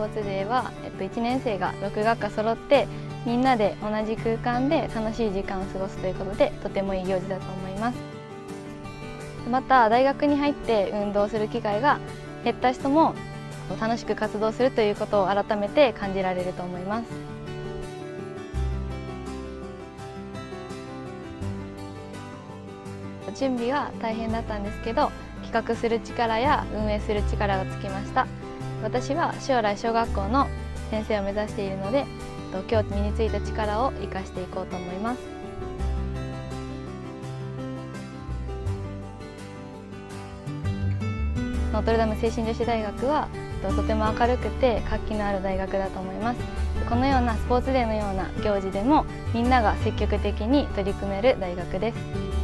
ポーツデーは、1年生が6学科揃ってみんなで同じ空間で楽しい時間を過ごすということで、とてもいい行事だと思います。また大学に入って運動する機会が減った人も楽しく活動するということを改めて感じられると思います。準備は大変だったんですけど、企画する力や運営する力がつきました。私は将来小学校の先生を目指しているので、今日身についた力を生かしていこうと思います。ノートルダム精神女子大学はとても明るくて活気のある大学だと思います。このようなスポーツデーのような行事でもみんなが積極的に取り組める大学です。